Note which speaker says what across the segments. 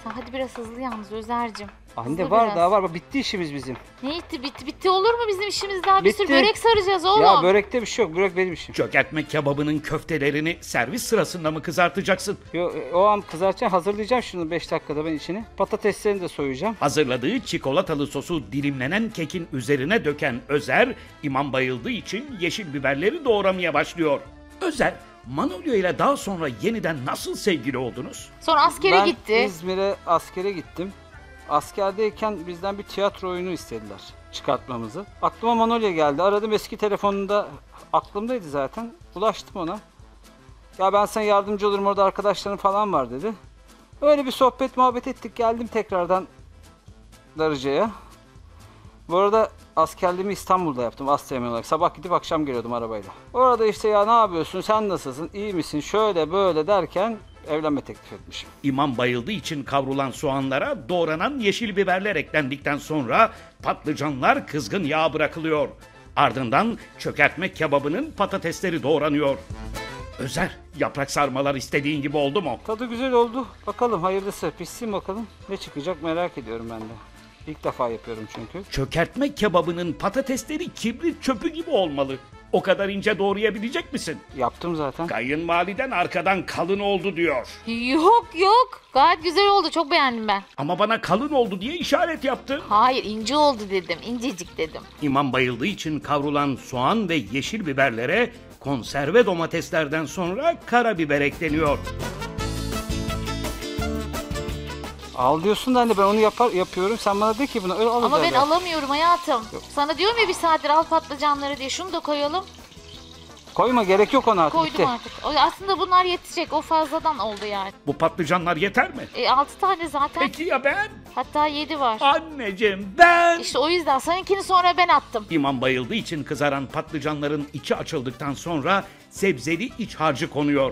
Speaker 1: Hadi biraz hızlı yalnız Özer'cim.
Speaker 2: Anne
Speaker 1: Hızlı
Speaker 2: var
Speaker 1: biraz.
Speaker 2: daha var. Bitti işimiz bizim.
Speaker 1: Ne bitti? Bitti olur mu bizim işimiz daha? Bir sürü
Speaker 2: Bitti.
Speaker 1: börek saracağız oğlum.
Speaker 2: Ya börekte bir şey yok. Börek benim işim.
Speaker 3: Çökertme kebabının köftelerini servis sırasında mı kızartacaksın?
Speaker 2: O an kızartacağım. Hazırlayacağım şunu 5 dakikada ben içini. Patateslerini de soyacağım.
Speaker 3: Hazırladığı çikolatalı sosu dilimlenen kekin üzerine döken Özer, İmam bayıldığı için yeşil biberleri doğramaya başlıyor. Özer, Manolya ile daha sonra yeniden nasıl sevgili oldunuz?
Speaker 1: Sonra askere
Speaker 2: Ben
Speaker 1: gitti.
Speaker 2: İzmir'e askere gittim. Askerdeyken bizden bir tiyatro oyunu istediler çıkartmamızı. Aklıma Manolya geldi. Aradım eski telefonunda. Aklımdaydı zaten. Ulaştım ona. Ya ben sana yardımcı olurum orada arkadaşların falan var dedi. Öyle bir sohbet muhabbet ettik. Geldim tekrardan Darıca'ya. Bu arada askerliğimi İstanbul'da yaptım Asteğmen olarak. Sabah gidip akşam geliyordum arabayla. Orada işte ya ne yapıyorsun, sen nasılsın, iyi misin, şöyle böyle derken evlenme teklif etmişim.
Speaker 3: İmam bayıldığı için kavrulan soğanlara doğranan yeşil biberler eklendikten sonra patlıcanlar kızgın yağa bırakılıyor. Ardından çökertme kebabının patatesleri doğranıyor. Özer, yaprak sarmalar istediğin gibi oldu mu?
Speaker 2: Tadı güzel oldu. Bakalım hayırlısı. Pişsin bakalım. Ne çıkacak merak ediyorum ben de. İlk defa yapıyorum çünkü.
Speaker 3: Çökertme kebabının patatesleri kibrit çöpü gibi olmalı. O kadar ince doğrayabilecek misin?
Speaker 2: Yaptım zaten.
Speaker 3: Kayınvaliden arkadan kalın oldu diyor.
Speaker 1: Yok. Gayet güzel oldu. Çok beğendim ben.
Speaker 3: Ama bana kalın oldu diye işaret yaptı.
Speaker 1: Hayır ince oldu dedim. İncecik dedim.
Speaker 3: İmam bayıldığı için kavrulan soğan ve yeşil biberlere konserve domateslerden sonra karabiber ekleniyor.
Speaker 2: Al diyorsun da anne ben onu yapıyorum. Sen bana de ki bunu öyle al.
Speaker 1: Ama ben
Speaker 2: derler.
Speaker 1: alamıyorum hayatım. Sana diyorum ya bir saattir al patlıcanları diye. Şunu da koyalım.
Speaker 2: Koyma gerek yok ona artık.
Speaker 1: Koydum
Speaker 2: Bitti.
Speaker 1: artık. Aslında bunlar yetecek. O fazladan oldu yani.
Speaker 3: Bu patlıcanlar yeter mi?
Speaker 1: 6 tane zaten.
Speaker 3: Peki ya ben?
Speaker 1: Hatta 7 var.
Speaker 3: Anneciğim ben...
Speaker 1: İşte o yüzden seninkini sonra ben attım.
Speaker 3: İmam bayıldığı için kızaran patlıcanların içi açıldıktan sonra sebzeli iç harcı konuyor.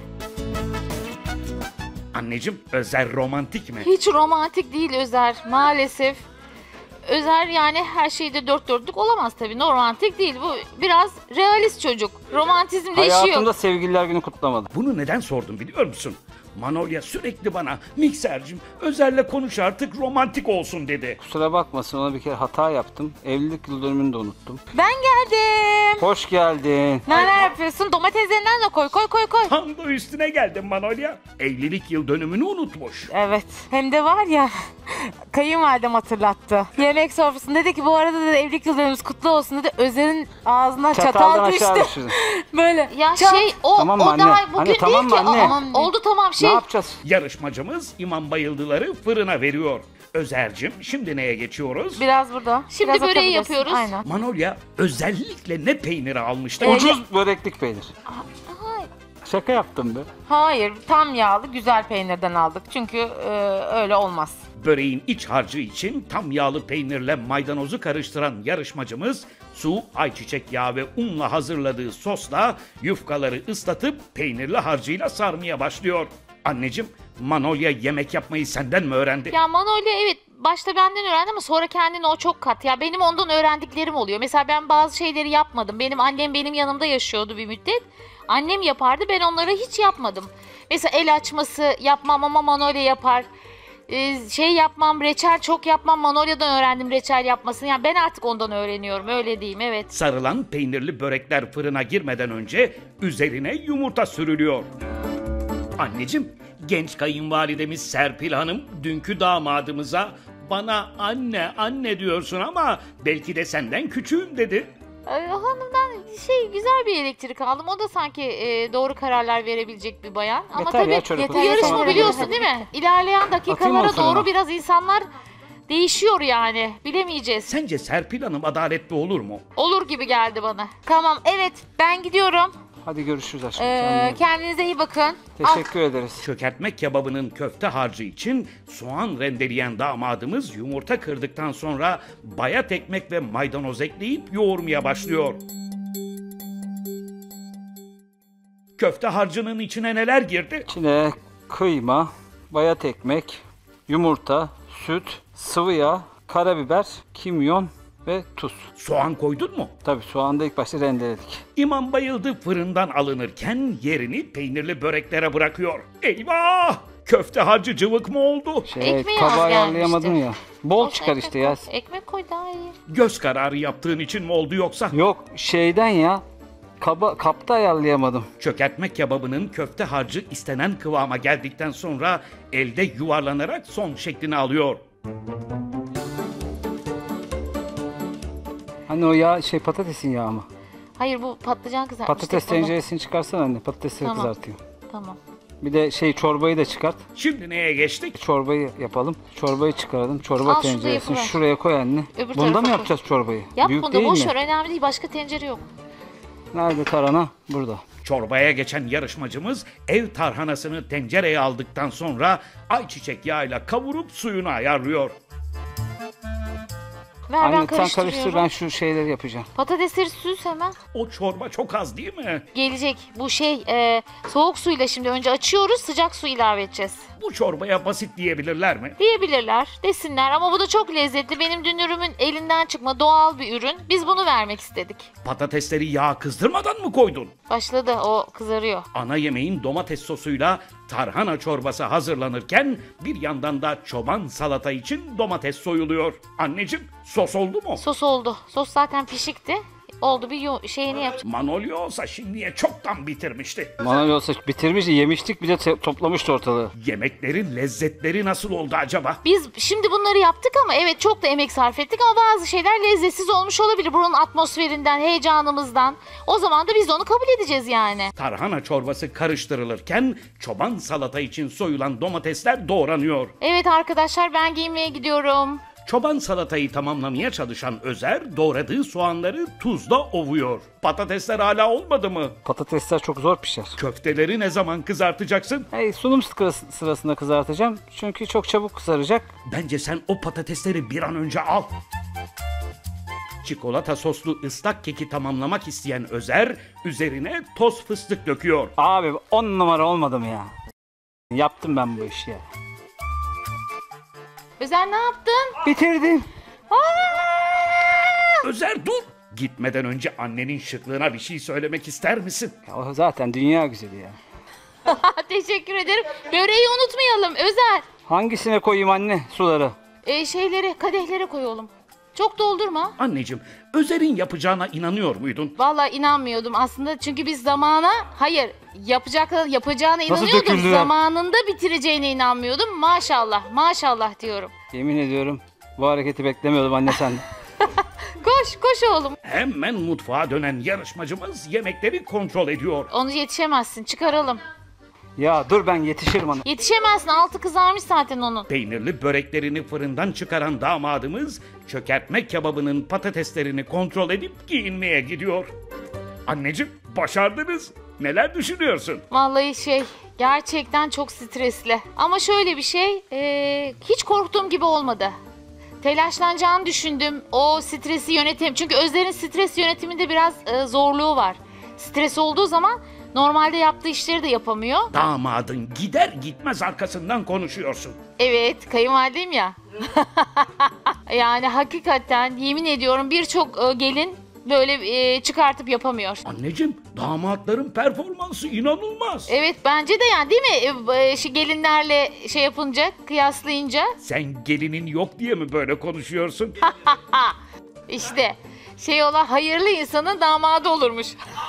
Speaker 3: Anneciğim, Özer romantik mi?
Speaker 1: Hiç romantik değil Özer maalesef. Özer yani her şeyde dört dörtlük olamaz tabii. Romantik değil. Bu biraz realist çocuk. Romantizmde işi
Speaker 2: Hayatımda
Speaker 1: yok.
Speaker 2: sevgililer günü kutlamadım.
Speaker 3: Bunu neden sordum biliyor musun? Manolya sürekli bana miksercim Özer'le konuş artık romantik olsun dedi.
Speaker 2: Kusura bakmasın ona bir kere hata yaptım. Evlilik yıl dönümünü de unuttum.
Speaker 1: Ben geldim.
Speaker 2: Hoş geldin.
Speaker 1: Neler yapıyorsun? Domateslerinden de koy.
Speaker 3: Tam da üstüne geldim Manolya. Evlilik yıl dönümünü unutmuş.
Speaker 4: Evet. Hem de var ya kayınvalidem hatırlattı. Yemek sofrasında dedi ki bu arada da evlilik yıldönümümüz kutlu olsun dedi. Özer'in ağzından
Speaker 2: Çataldan
Speaker 4: çatal
Speaker 2: aşağı
Speaker 4: düştü.
Speaker 2: düşürdün.
Speaker 4: Böyle
Speaker 1: Ya
Speaker 4: çat.
Speaker 2: Tamam mı
Speaker 1: o
Speaker 2: anne?
Speaker 1: daha bugün
Speaker 2: Anne, tamam
Speaker 1: değil
Speaker 2: mı
Speaker 1: ki.
Speaker 2: anne?
Speaker 1: Aman, oldu tamam
Speaker 2: Ne yapacağız?
Speaker 3: Yarışmacımız İmam Bayıldıları fırına veriyor. Özer'cim şimdi neye geçiyoruz?
Speaker 4: Biraz burada.
Speaker 1: Şimdi
Speaker 4: Biraz
Speaker 1: böreği
Speaker 4: atabilirsin.
Speaker 1: yapıyoruz.
Speaker 4: Aynen.
Speaker 3: Manolya özellikle ne peyniri almıştı?
Speaker 2: Ucuz böreklik peynir. Şaka yaptım be.
Speaker 4: Hayır, tam yağlı güzel peynirden aldık. Çünkü öyle olmaz.
Speaker 3: Böreğin iç harcı için tam yağlı peynirle maydanozu karıştıran yarışmacımız su, ayçiçek yağı ve unla hazırladığı sosla yufkaları ıslatıp peynirli harcıyla sarmaya başlıyor. Anneciğim, Manolya yemek yapmayı senden mi öğrendi?
Speaker 1: Ya Manolya evet başta benden öğrendi ama sonra kendine o çok kat. Ya benim ondan öğrendiklerim oluyor. Mesela ben bazı şeyleri yapmadım. Benim annem benim yanımda yaşıyordu bir müddet. Annem yapardı ben onları hiç yapmadım. Mesela el açması yapmam ama Manolya yapar. Yapmam, reçel çok yapmam. Manolya'dan öğrendim reçel yapmasını. Yani ben artık ondan öğreniyorum öyle diyeyim evet.
Speaker 3: Sarılan peynirli börekler fırına girmeden önce üzerine yumurta sürülüyor. Anneciğim, genç kayınvalidemiz Serpil Hanım dünkü damadımıza bana anne diyorsun ama belki de senden küçüğüm dedi.
Speaker 1: Hanımdan güzel bir elektrik aldım. O da sanki doğru kararlar verebilecek bir bayan. Ama
Speaker 2: Yeter
Speaker 1: tabii
Speaker 2: ya, çocuk
Speaker 1: bu
Speaker 4: olsun.
Speaker 1: yarışma
Speaker 4: Tamam,
Speaker 1: biliyorsun
Speaker 4: hadi.
Speaker 1: değil mi? İlerleyen
Speaker 2: Atayım
Speaker 1: dakikalara
Speaker 2: mı fırına?
Speaker 1: doğru biraz insanlar değişiyor yani. Bilemeyeceğiz.
Speaker 3: Sence Serpil Hanım adaletli olur mu?
Speaker 1: Olur gibi geldi bana.
Speaker 4: Tamam, evet ben gidiyorum.
Speaker 2: Hadi görüşürüz aşkım. Kendine iyi bak.
Speaker 4: Kendinize iyi bakın.
Speaker 2: Teşekkür ederiz.
Speaker 3: Çökertme kebabının köfte harcı için soğan rendeleyen damadımız yumurta kırdıktan sonra bayat ekmek ve maydanoz ekleyip yoğurmaya başlıyor. Köfte harcının içine neler girdi?
Speaker 2: İçine kıyma, bayat ekmek, yumurta, süt, sıvı yağ, karabiber, kimyon ve tuz.
Speaker 3: Soğan koydun mu?
Speaker 2: Tabii soğanı da ilk başta rendeledik.
Speaker 3: İmam bayıldı fırından alınırken yerini peynirli böreklere bırakıyor. Eyvah! Köfte harcı cıvık mı oldu?
Speaker 1: Ekmeği
Speaker 2: Kaba
Speaker 1: az
Speaker 2: ayarlayamadın
Speaker 1: gelmiştir.
Speaker 2: ya. Bol
Speaker 1: Olsa
Speaker 2: çıkar işte ya.
Speaker 1: Ekmek koy daha iyi.
Speaker 3: Göz kararı yaptığın için mi oldu yoksa?
Speaker 2: Yok şeyden ya. Kapta ayarlayamadım.
Speaker 3: Çökertme kebabının köfte harcı istenen kıvama geldikten sonra elde yuvarlanarak son şeklini alıyor.
Speaker 2: Hani o yağ patatesin yağı mı?
Speaker 1: Hayır, bu patlıcan kızartmış.
Speaker 2: Patates tenceresini çıkarsana anne. Patatesleri
Speaker 1: Tamam.
Speaker 2: kızartayım.
Speaker 1: Tamam.
Speaker 2: Bir de çorbayı da çıkart.
Speaker 3: Şimdi neye geçtik?
Speaker 2: Çorbayı yapalım. Çorbayı çıkaralım. Çorba
Speaker 1: Al, şurada
Speaker 2: tenceresini
Speaker 1: yapıver.
Speaker 2: şuraya koy anne.
Speaker 1: Öbür
Speaker 2: Bunda
Speaker 1: tarafa
Speaker 2: mı
Speaker 1: koy.
Speaker 2: yapacağız çorbayı?
Speaker 1: Yap
Speaker 2: Büyük
Speaker 1: bunu,
Speaker 2: değil
Speaker 1: boş
Speaker 2: mi?
Speaker 1: ver, önemli değil, başka tencere yok.
Speaker 2: Nerede tarhana? Burada.
Speaker 3: Çorbaya geçen yarışmacımız ev tarhanasını tencereye aldıktan sonra ayçiçek yağıyla kavurup suyunu ayarlıyor.
Speaker 1: Ver, ben
Speaker 2: Anne sen
Speaker 1: karıştırıyorum.
Speaker 2: karıştır, ben şu şeyleri yapacağım.
Speaker 1: Patatesleri süz hemen.
Speaker 3: O çorba çok az değil mi?
Speaker 1: Gelecek bu soğuk suyla şimdi önce açıyoruz, sıcak su ilave edeceğiz.
Speaker 3: Bu çorbaya basit diyebilirler mi?
Speaker 1: Diyebilirler, desinler ama bu da çok lezzetli. Benim dünürümün elinden çıkma doğal bir ürün. Biz bunu vermek istedik.
Speaker 3: Patatesleri yağ kızdırmadan mı koydun?
Speaker 1: Başladı, o kızarıyor.
Speaker 3: Ana yemeğin domates sosuyla tarhana çorbası hazırlanırken bir yandan da çoban salata için domates soyuluyor. Anneciğim, sos oldu mu?
Speaker 1: Sos oldu. Sos zaten pişikti. Oldu, bir şeyini yapacağım.
Speaker 3: Manolya olsa şimdiye çoktan bitirmişti.
Speaker 2: Manol olsa bitirmiş, yemiştik, bir de toplamıştı ortalığı.
Speaker 3: Yemeklerin lezzetleri nasıl oldu acaba?
Speaker 1: Biz şimdi bunları yaptık ama evet çok da emek sarf ettik ama bazı şeyler lezzetsiz olmuş olabilir. Buranın atmosferinden, heyecanımızdan. O zaman da biz de onu kabul edeceğiz yani.
Speaker 3: Tarhana çorbası karıştırılırken çoban salata için soyulan domatesler doğranıyor.
Speaker 1: Evet arkadaşlar, ben giyinmeye gidiyorum.
Speaker 3: Çoban salatayı tamamlamaya çalışan Özer doğradığı soğanları tuzla ovuyor. Patatesler hala olmadı mı?
Speaker 2: Patatesler çok zor pişer.
Speaker 3: Köfteleri ne zaman kızartacaksın?
Speaker 2: Sunum sırasında kızartacağım. Çünkü çok çabuk kızaracak.
Speaker 3: Bence sen o patatesleri bir an önce al. Çikolata soslu ıslak keki tamamlamak isteyen Özer üzerine toz fıstık döküyor.
Speaker 2: Abi 10 numara olmadı mı ya? Yaptım ben bu işi ya.
Speaker 1: Özer, ne yaptın?
Speaker 2: Bitirdim.
Speaker 3: Özer dur! Gitmeden önce annenin şıklığına bir şey söylemek ister misin?
Speaker 2: Ya, o zaten dünya güzeli ya.
Speaker 1: Teşekkür ederim. Böreği unutmayalım Özer.
Speaker 2: Hangisine koyayım anne suları?
Speaker 1: Kadehlere koy oğlum. Çok doldurma.
Speaker 3: Anneciğim, Özer'in yapacağına inanıyor muydun?
Speaker 1: Vallahi inanmıyordum aslında çünkü biz yapacağına
Speaker 2: Nasıl
Speaker 1: inanıyordum.
Speaker 2: döküldü?
Speaker 1: Zamanında bitireceğine inanmıyordum. Maşallah, maşallah diyorum.
Speaker 2: Yemin ediyorum bu hareketi beklemiyordum anne senden.
Speaker 1: Koş oğlum.
Speaker 3: Hemen mutfağa dönen yarışmacımız yemekleri kontrol ediyor.
Speaker 1: Onu yetişemezsin, çıkaralım.
Speaker 2: Ya dur ben yetişirim ana.
Speaker 1: Yetişemezsin, altı kızarmış zaten onun.
Speaker 3: Peynirli böreklerini fırından çıkaran damadımız çökertme kebabının patateslerini kontrol edip giyinmeye gidiyor. Anneciğim, başardınız. Neler düşünüyorsun?
Speaker 1: Vallahi gerçekten çok stresli. Ama şöyle bir şey, hiç korktuğum gibi olmadı. Telaşlanacağını düşündüm. O stresi çünkü Özer'in stres yönetiminde biraz zorluğu var. Stres olduğu zaman normalde yaptığı işleri de yapamıyor.
Speaker 3: Damadın gider gitmez arkasından konuşuyorsun.
Speaker 1: Evet, kayınvalideyim ya. Yani hakikaten yemin ediyorum birçok gelin böyle çıkartıp yapamıyor.
Speaker 3: Anneciğim, damatların performansı inanılmaz.
Speaker 1: Evet, bence de yani, değil mi? Gelinlerle yapınca, kıyaslayınca
Speaker 3: Sen gelinin yok diye mi böyle konuşuyorsun?
Speaker 1: işte hayırlı insanın damadı olurmuş.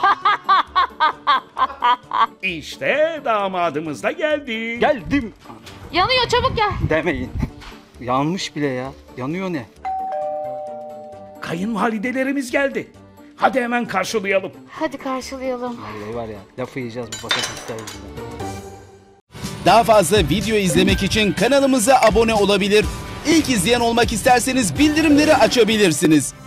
Speaker 3: İşte damadımız da geldi.
Speaker 2: Geldim.
Speaker 1: Yanıyor, çabuk gel.
Speaker 2: Demeyin. Yanmış bile ya. Yanıyor ne?
Speaker 3: Kayınvalidelerimiz geldi. Hadi hemen karşılayalım.
Speaker 1: Hadi karşılayalım.
Speaker 2: Vallahi var ya lafı yiyeceğiz bu patatesler yüzünden.
Speaker 5: Daha fazla video izlemek için kanalımıza abone olabilir. İlk izleyen olmak isterseniz bildirimleri açabilirsiniz.